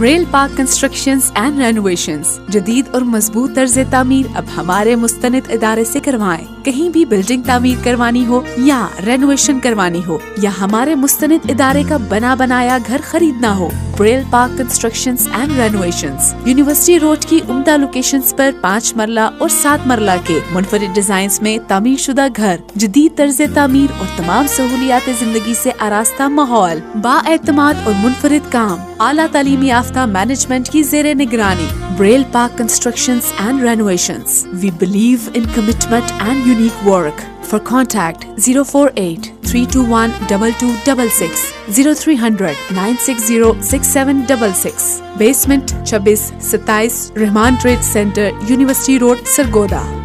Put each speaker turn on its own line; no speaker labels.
Braille Park constructions and renovations. जदीद और मजबूत तर्ज तामीर अब हमारे मुस्तनिद इदारे से करवाएं। कहीं भी बिल्डिंग तामीर करवानी हो या रेनोवेशन करवानी हो या हमारे मुस्तनिद इदारे का बना बनाया घर खरीदना हो, Braille Park constructions and renovations university road की उम्दा लोकेशंस पर 5 मरला और 7 मरला के मुनफरिद डिजाइन में तामीर शुदा घर, जदीद तर्ज तामीर और तमाम सहूलियात जिंदगी से आरास्ता माहौल, बाएतमाद और मुनफरिद काम, आला तालीमी याफ्ता मैनेजमेंट की जेर निगरानी। Braille Park constructions and renovations. We believe in commitment and unique work. For contact 048 321 2266 0300 960 6766। Basement 26 27 Rahman trade centre, university road, Sargodha.